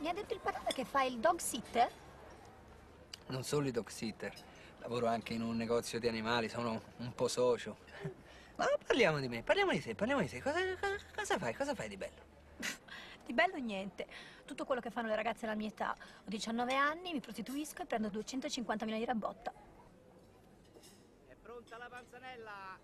Mi ha detto il Patata che fa il dog sitter? Non solo i dog sitter, lavoro anche in un negozio di animali, sono un po' socio. Ma parliamo di me, parliamo di te, parliamo di te. Cosa fai? Cosa fai di bello? Di bello niente. Tutto quello che fanno le ragazze alla mia età. Ho 19 anni, mi prostituisco e prendo 250.000 lire a botta. È pronta la panzanella!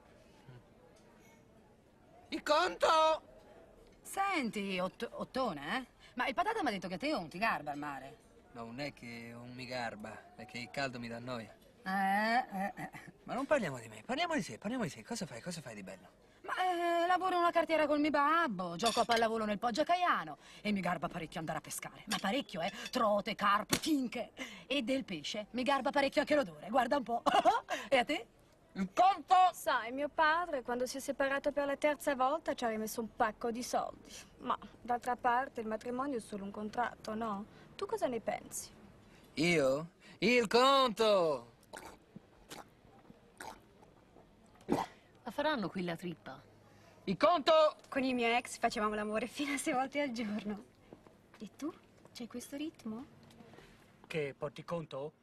Il conto! Senti, Ottone, eh? Ma il Patata mi ha detto che a te non ti garba al mare. No, non è che non mi garba, è che il caldo mi dà noia. Eh. Ma non parliamo di me, parliamo di te, parliamo di te. Cosa fai di bello? Ma lavoro in una cartiera col mio babbo, gioco a pallavolo nel Poggio a Caiano e mi garba parecchio andare a pescare. Ma parecchio, trote, carpe, tinche. E del pesce mi garba parecchio anche l'odore, guarda un po'. E a te? Il conto! Sai, mio padre, quando si è separato per la terza volta, ci ha rimesso un pacco di soldi. Ma, d'altra parte, il matrimonio è solo un contratto, no? Tu cosa ne pensi? Io? Il conto! La faranno qui la trippa? Il conto! Con il mio ex facevamo l'amore fino a 6 volte al giorno. E tu? C'hai questo ritmo? Che porti conto?